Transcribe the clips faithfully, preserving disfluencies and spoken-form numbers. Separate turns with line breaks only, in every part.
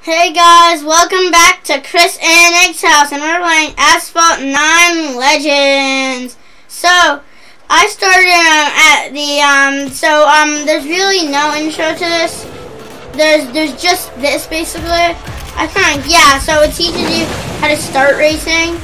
Hey guys, welcome back to Chris and Nick's house, and we're playing Asphalt nine Legends. So, I started um, at the, um, so, um, there's really no intro to this. There's, there's just this, basically. I kind of, yeah, so it teaches you how to start racing.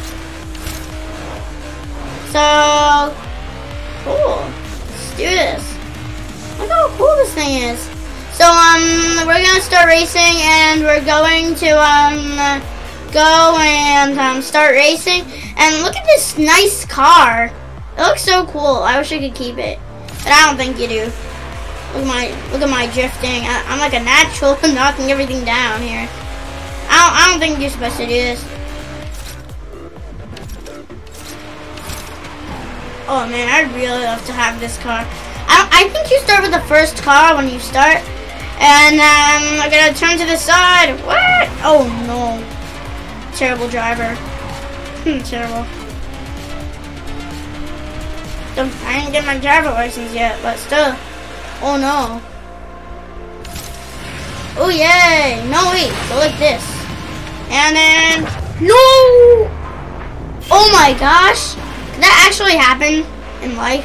So, cool. Let's do this. Look how cool this thing is. So, um, we're gonna start racing, and we're going to, um, go and, um, start racing. And look at this nice car. It looks so cool. I wish I could keep it, but I don't think you do. Look at my, look at my drifting. I, I'm like a natural knocking everything down here. I don't, I don't think you're supposed to do this. Oh man, I'd really love to have this car. I, don't, I think you start with the first car when you start. And um, I'm gonna turn to the side. What? Oh no. Terrible driver. Hmm, terrible. Don't, I didn't get my driver license yet, but still. Oh no. Oh yay. No, wait. Go like this. And then. No! Oh my gosh. Could that actually happen in life?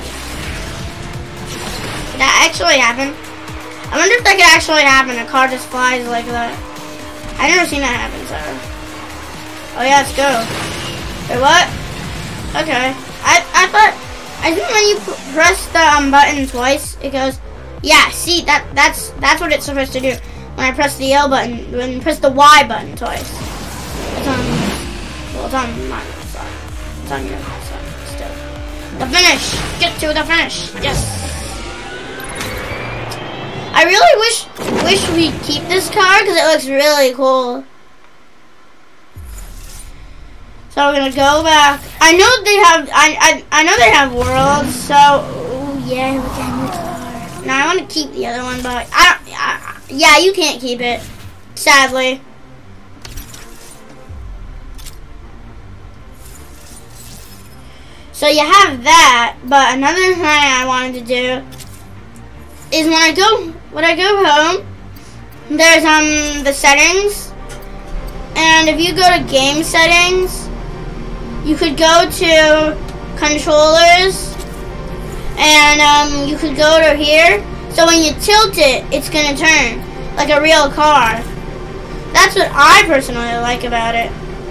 Could that actually happen? I wonder if that could actually happen. A car just flies like that. I've never seen that happen, so. Oh yeah, let's go. Wait, what? Okay. I I thought I think when you press the um button twice, it goes. Yeah. See that that's that's what it's supposed to do. When I press the L button, when you press the Y button twice. It's on. Well, it's on my side. It's on your side still. The finish. Get to the finish. Yes. I really wish wish we'd keep this car because it looks really cool. So we're gonna go back. I know they have. I I I know they have worlds. So ooh, yeah, look at the car. Now I want to keep the other one, but I don't. I, yeah, you can't keep it, sadly. So you have that, but another thing I wanted to do is when I go when I go home, there's um the settings, and if you go to game settings, you could go to controllers, and um you could go to here. So when you tilt it, it's gonna turn like a real car. That's what I personally like about it.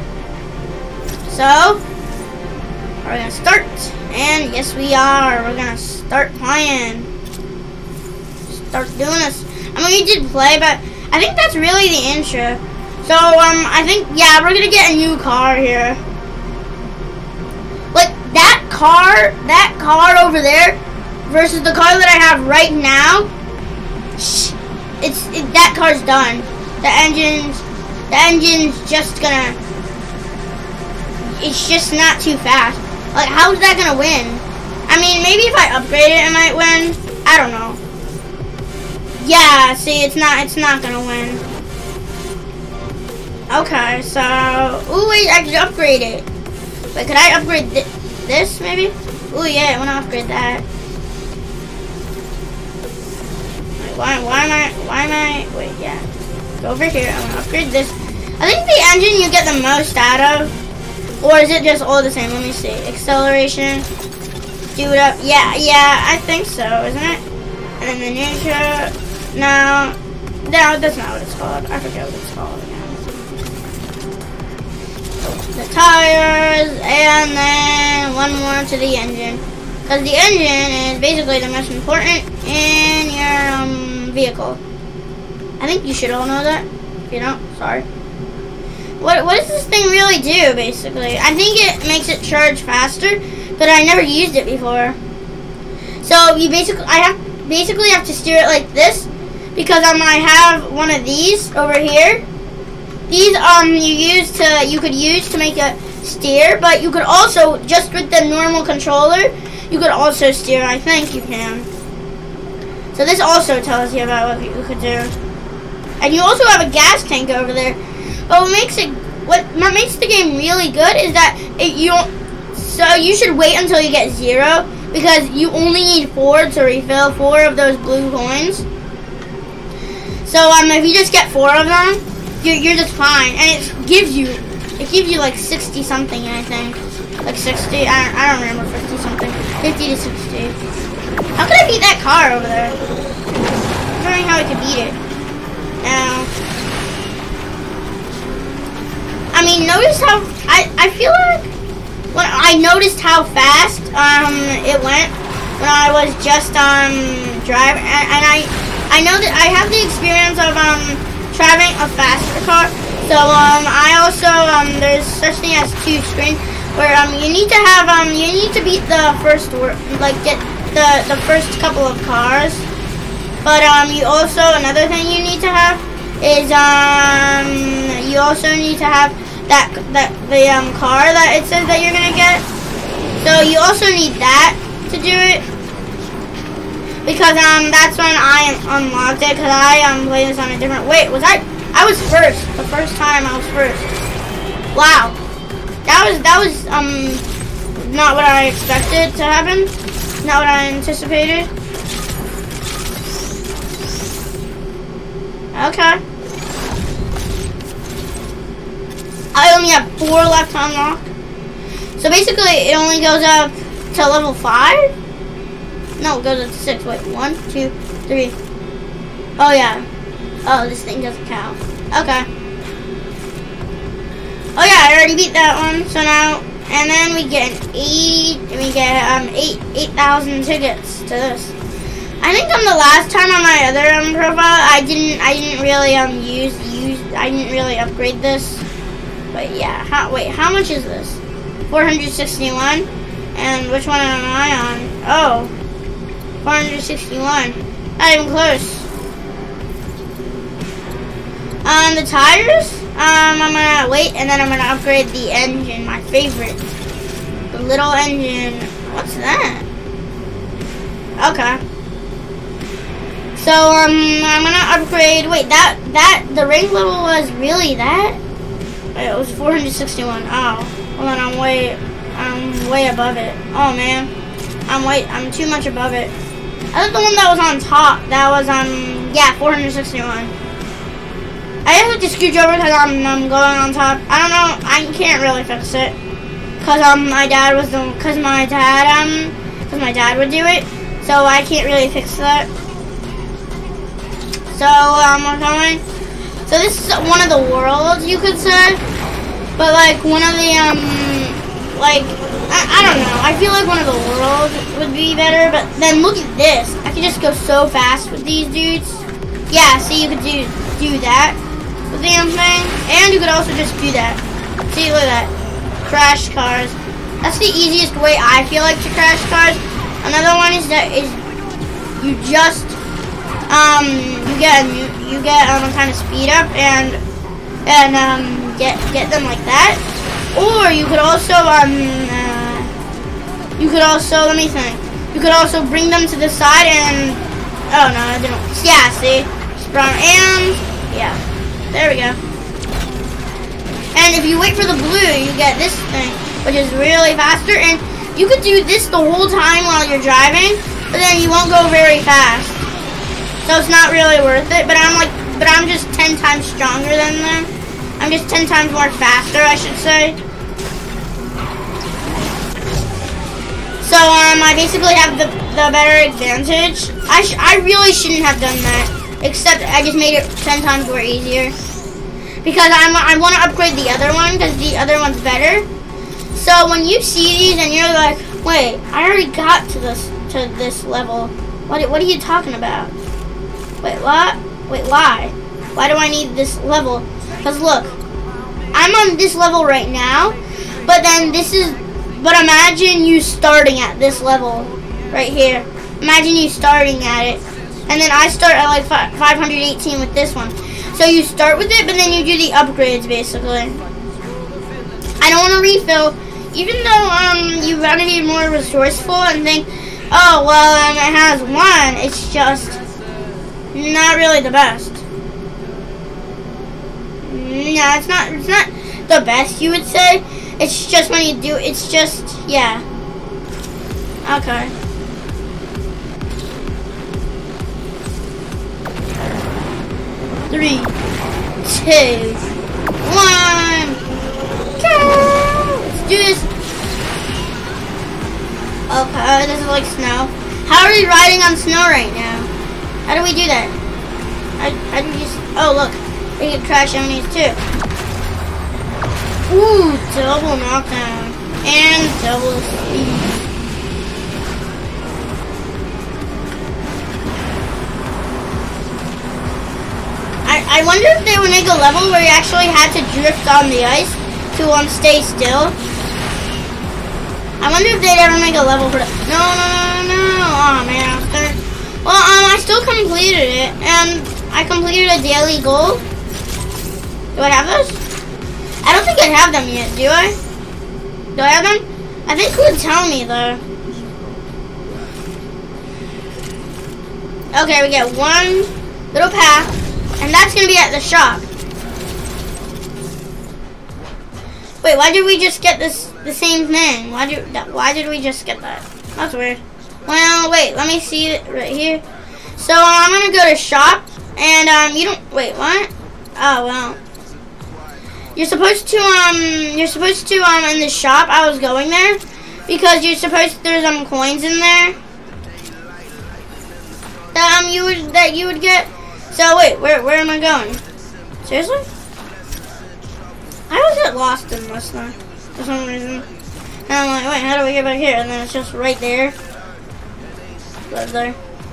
So we're gonna start, and yes we are. We're gonna start playing. Start doing this. I mean, we did play, but I think that's really the intro. So, um, I think, yeah, we're gonna get a new car here. Like, that car, that car over there versus the car that I have right now, it's, it, that car's done. The engine's, the engine's just gonna, it's just not too fast. Like, how's that gonna win? I mean, maybe if I upgrade it, it might win. I don't know. Yeah, see, it's not, it's not gonna win. Okay, so, ooh, wait, I could upgrade it. Wait, could I upgrade th this, maybe? Ooh, yeah, I wanna upgrade that. Wait, why, why am I, why am I, wait, yeah. Go over here, I wanna upgrade this. I think the engine you get the most out of, or is it just all the same? Let me see. Acceleration, do it up, yeah, yeah, I think so, isn't it? And then the neutral. No, no, that's not what it's called. I forget what it's called again. The tires, and then one more to the engine. Because the engine is basically the most important in your um, vehicle. I think you should all know that. If you don't, sorry. What, what does this thing really do, basically? I think it makes it charge faster, but I never used it before. So you basically, I have basically have to steer it like this. Because um, I have one of these over here. These um you use to you could use to make a steer, but you could also just with the normal controller, you could also steer. I think you can. So this also tells you about what you could do. And you also have a gas tank over there. But what makes it what, what makes the game really good is that it you don't. So you should wait until you get zero because you only need four to refill four of those blue coins. So um, if you just get four of them, you're, you're just fine. And it gives you, it gives you like sixty something, I think. Like sixty, I don't, I don't remember, fifty something. fifty to sixty. How could I beat that car over there? I'm wondering how I could beat it. Now, I mean, notice how, I, I feel like, when I noticed how fast um, it went when I was just um, driving, and, and I, I know that I have the experience of um, driving a faster car, so um, I also, um, there's such thing as two screens, where um, you need to have, um, you need to beat the first, like, get the, the first couple of cars, but um, you also, another thing you need to have is, um, you also need to have that, that, the um, car that it says that you're gonna get, so you also need that to do it, because um, that's when I unlocked it, because I um, played this on a different, wait, was I, I was first, the first time I was first, wow. That was, that was, um, not what I expected to happen. Not what I anticipated. Okay. I only have four left to unlock. So basically, it only goes up to level five? No, it goes up to six. Wait, one, two, three. Oh, yeah. Oh, this thing doesn't count. Okay. Oh yeah, I already beat that one. So now, and then we get eight. We get um eight eight thousand tickets to this. I think on the last time on my other um profile, I didn't I didn't really um use use I didn't really upgrade this. But yeah, how wait how much is this? four hundred sixty-one. And which one am I on? Oh, four hundred sixty-one. Not even close. Um, the tires, um, I'm gonna wait, and then I'm gonna upgrade the engine, my favorite. The little engine. What's that? Okay. So, um, I'm gonna upgrade, wait, that, that, the rank level was really that? Wait, it was four hundred sixty-one. Oh, well then I'm way, I'm way above it. Oh man, I'm way, I'm too much above it. I thought the one that was on top, that was, um, yeah, four hundred sixty-one. I have to scooch over because I'm, I'm going on top. I don't know. I can't really fix it because um my dad was the because my dad um because my dad would do it. So I can't really fix that. So um we're going. So this is one of the worlds, you could say, but like one of the um like I, I don't know. I feel like one of the worlds would be better. But then look at this. I can just go so fast with these dudes. Yeah. See, you could do do that. The damn thing, and you could also just do that. See, look at that, crash cars. That's the easiest way I feel like to crash cars. Another one is that is you just um you get you, you get um kind of speed up and and um get get them like that, or you could also um uh, you could also let me think. You could also bring them to the side and oh no, I didn't. Yeah, see, sprung and yeah. There we go. And if you wait for the blue, you get this thing, which is really faster. And you could do this the whole time while you're driving, but then you won't go very fast. So it's not really worth it. But I'm like, but I'm just ten times stronger than them. I'm just ten times more faster, I should say. So um, I basically have the the better advantage. I sh I really shouldn't have done that. Except I just made it ten times more easier. Because I'm, I want to upgrade the other one because the other one's better. So when you see these and you're like, wait, I already got to this to this level. What, what are you talking about? Wait, what? Wait, why? Why do I need this level? Because look, I'm on this level right now. But then this is, but imagine you starting at this level right here. Imagine you starting at it. And then I start at like five hundred eighteen with this one. So you start with it, but then you do the upgrades basically. I don't want to refill, even though um you want to be more resourceful and think, oh well, um, it has one. It's just not really the best. No, it's not. It's not the best, you would say. It's just when you do. It's just yeah. Okay. three, two, one. Go! Let's do this. Okay, this is like snow. How are we riding on snow right now? How do we do that? I, I do just, oh look, we can crash enemies too. Ooh, double knockdown and double speed. I, I wonder if they would make a level where you actually had to drift on the ice to um stay still. I wonder if they'd ever make a level for that. No, no, no, no. Oh man, I was third. Well, um, I still completed it, and I completed a daily goal. Do I have those? I don't think I have them yet. Do I? Do I have them? I think it would tell me though. Okay, we get one little path, and that's gonna be at the shop. Wait, why did we just get this the same thing? Why did why did we just get that? That's weird. Well, wait, let me see it right here. So um, I'm gonna go to shop, and um, you don't wait. What? Oh well. You're supposed to um, you're supposed to um, in the shop. I was going there because you're supposed there's um coins in there that um you would that you would get. So wait, where where am I going? Seriously? I always get lost in this thing for some reason. And I'm like, wait, how do we get back here? And then it's just right there. Right there.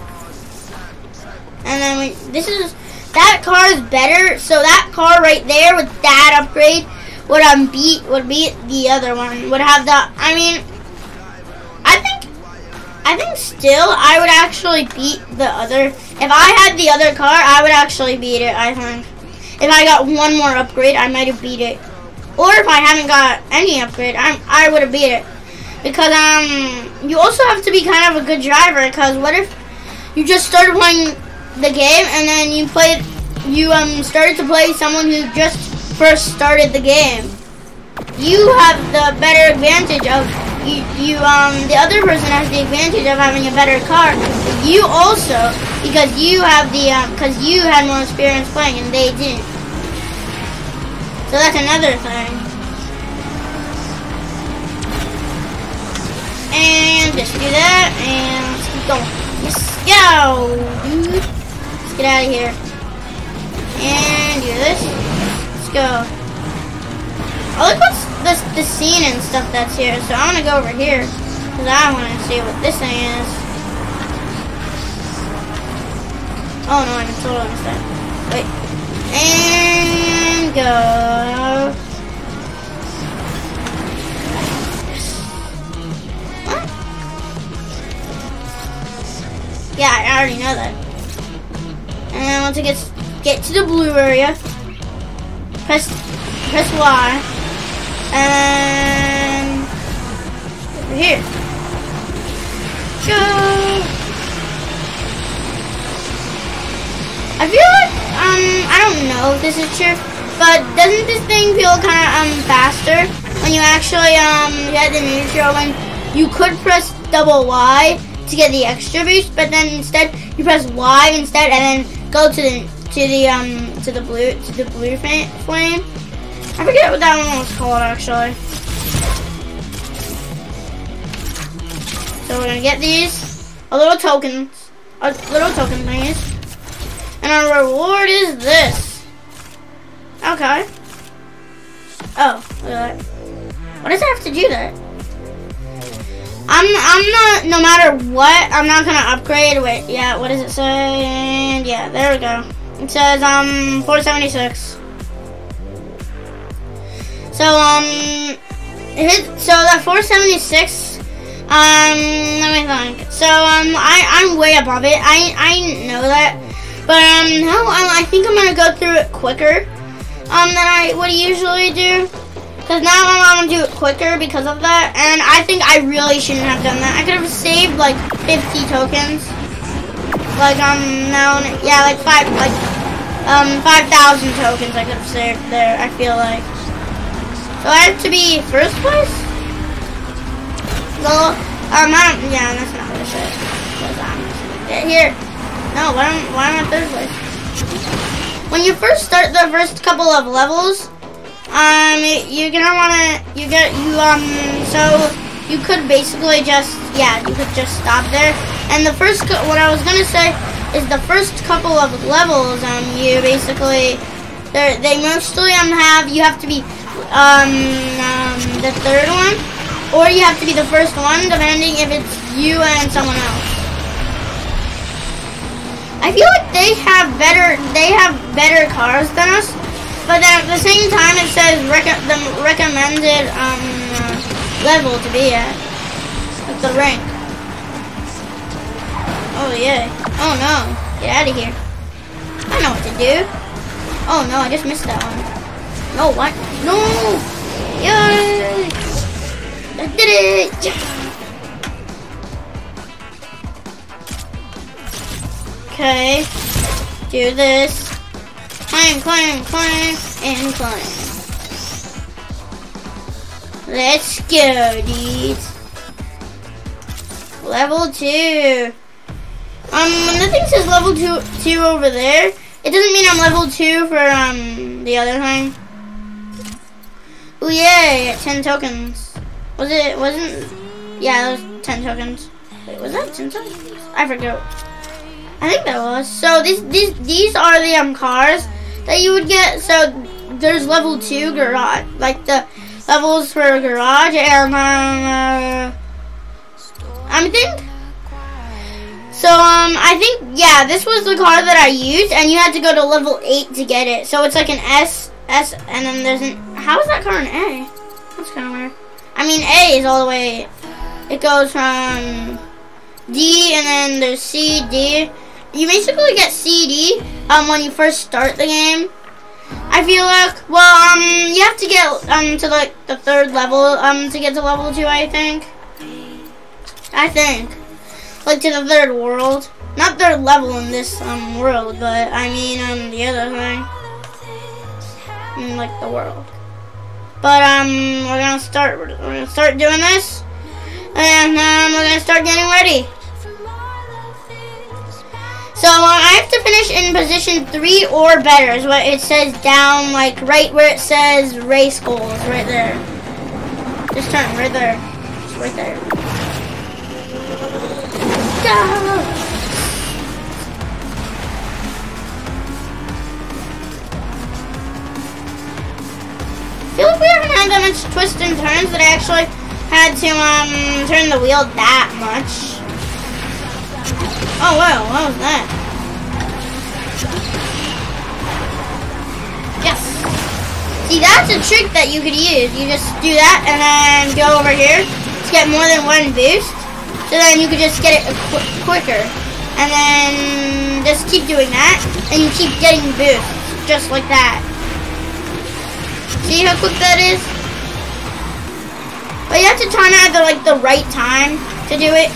And then we, this is, that car is better. So that car right there with that upgrade would um beat, would beat the other one. Would have the, I mean, I think, I think still I would actually beat the other. If I had the other car, I would actually beat it, I think. If I got one more upgrade, I might have beat it. Or if I haven't got any upgrade, I'm, I would have beat it. Because um, you also have to be kind of a good driver. Because what if you just started playing the game and then you played, you um started to play someone who just first started the game? You have the better advantage of you. You um the other person has the advantage of having a better car. You also, because you have the um, because you had more experience playing and they didn't. So that's another thing. And just do that, and let's keep going. Let's go, dude. Let's get out of here. And do this. Let's go. Oh, look what's this the scene and stuff that's here. So I'm gonna go over here because I want to see what this thing is. Oh no, I can totally understand. Wait. And go. What? Yeah, I already know that. And then once it gets get to the blue area, press press Y, and over here. Go. I feel like, um, I don't know if this is true, but doesn't this thing feel kind of, um, faster when you actually, um, get the neutral when you could press double Y to get the extra boost, but then instead you press Y instead and then go to the, to the, um, to the blue, to the blue flame. I forget what that one was called, actually. So we're gonna get these, a little tokens, a little token thingies. And our reward is this. Okay. Oh, look at that. Why does it have to do that? I'm I'm not, no matter what, I'm not gonna upgrade. Wait, yeah, what does it say? And yeah, there we go. It says um four seventy-six. So um it, so that four seventy-six, um let me think. So um I, I'm way above it. I I know that. But um, no, I think I'm gonna go through it quicker um than I would usually do. Cause now I'm gonna do it quicker because of that, and I think I really shouldn't have done that. I could have saved like fifty tokens, like um now yeah like five like um five thousand tokens I could have saved there. I feel like. So I have to be first place. Well, um I don't, yeah, that's not what it says. Cause I'm just gonna get here. No, why am, why am I third place? when you first start the first couple of levels, um, you're gonna wanna, you get, you, um, so you could basically just, yeah, you could just stop there. And the first, what I was gonna say is the first couple of levels, um, you basically, they they mostly, um, have, you have to be, um, um, the third one, or you have to be the first one, depending if it's you and someone else. I feel like they have better, they have better cars than us, but then at the same time it says rec the recommended um, uh, level to be at, like the rank. Oh yeah, oh no, get out of here. I know what to do. Oh no, I just missed that one. No, what? No! Yay! I did it! Yeah. Okay, do this. Climb, climb, climb, and climb. Let's go, dudes. Level two. Um, when the thing says level two, two over there, it doesn't mean I'm level two for um the other thing. Oh yay! ten tokens. Was it? Wasn't? Yeah, that was ten tokens. Wait, was that ten tokens? I forgot. I think that was. So these these these are the um cars that you would get. So there's level two garage, like the levels for garage, and um, uh, I think. So um, I think yeah, this was the car that I used, and you had to go to level eight to get it. So it's like an S S, and then there's an. How is that car an A? That's kind of weird. I mean, A is all the way. It goes from D, and then there's C, D. You basically get C D um, when you first start the game. I feel like, well, um, you have to get um to like the third level um to get to level two. I think. I think, like to the third world, not third level in this um world, but I mean um the other thing, mm, like the world. But um, we're gonna start. We're gonna start doing this, and um, we're gonna start getting ready. So uh, I have to finish in position three or better is what it says down, like right where it says race goals, right there. Just turn right there, just right there. Go! I feel like we haven't had that much twists and turns that I actually had to um turn the wheel that much. Oh wow, what was that? Yes. See, that's a trick that you could use. You just do that and then go over here to get more than one boost. So then you could just get it qu quicker. And then just keep doing that. And you keep getting boosts. Just like that. See how quick that is? But you have to time it at the, like, the right time to do it.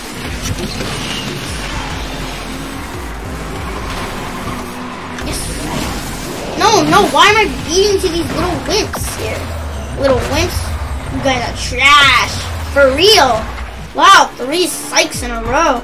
No, no, why am I beating to these little wimps here? Little wimps? You guys are trash. For real. Wow, three psychs in a row.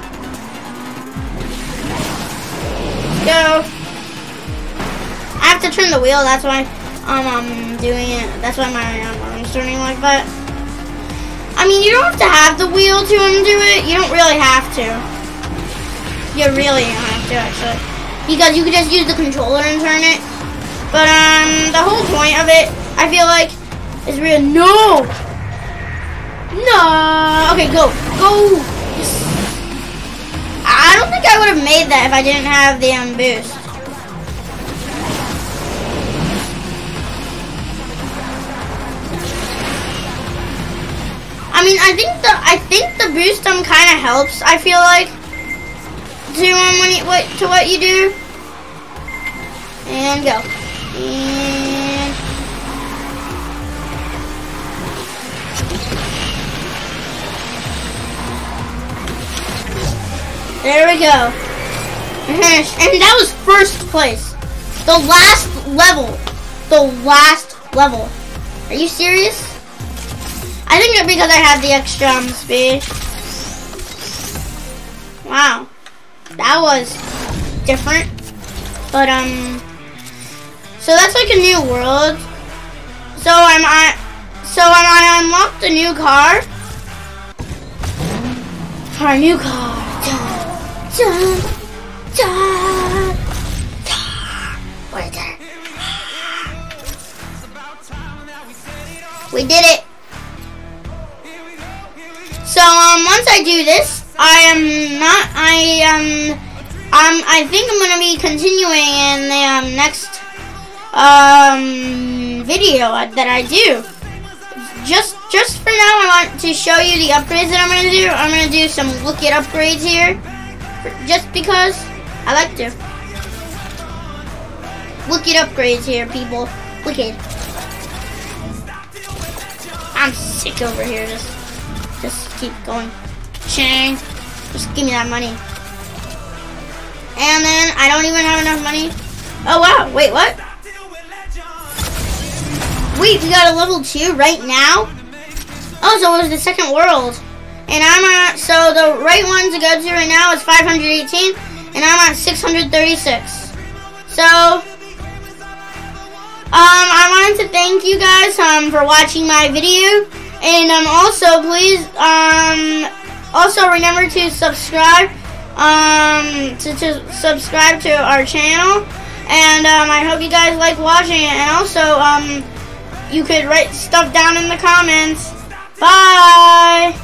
Let's go. I have to turn the wheel, that's why um, I'm doing it. That's why my um, arm's turning like that. I mean, you don't have to have the wheel to undo it. You don't really have to. You really don't have to, actually. Because you could just use the controller and turn it. But, um, the whole point of it, I feel like, is real. No! No! Okay, go. Go! Yes. I don't think I would have made that if I didn't have the, um, boost. I mean, I think the, I think the boost, um, kind of helps, I feel like, to, um, when you, what, to what you do. And go. And there we go. And that was first place. The last level. The last level. Are you serious? I think it's because I had the extra um, speed. Wow. That was different. But um So that's like a new world. So I'm I, so I'm I unlocked a new car. Our new car. Dun, dun, dun, dun. What is that? We did it. So um, once I do this, I am not. I um, um, I think I'm gonna be continuing in the um, next um video that I do. Just, just for now, I want to show you the upgrades that I'm gonna do. I'm gonna do some look it upgrades here, just because I like to. Look it upgrades here, people. Look it. I'm sick over here. Just, just keep going. Chang. Just give me that money. And then I don't even have enough money. Oh wow! Wait, what? Wait, we got a level two right now? Oh, so it was the second world. And I'm at, so the right one to go to right now is five hundred eighteen, and I'm at six hundred thirty-six. So, um, I wanted to thank you guys um, for watching my video. And um, also, please, um, also remember to subscribe, um, to, to subscribe to our channel. And um, I hope you guys like watching it. And also, um, you could write stuff down in the comments. Bye!